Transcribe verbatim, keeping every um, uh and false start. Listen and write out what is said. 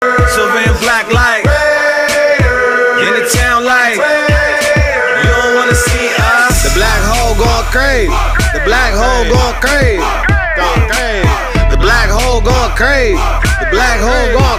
Silver and black light. In the town light. You don't wanna see us. The black hole going crazy. The black hole going crazy. Going crazy. The black hole going crazy. The black hole going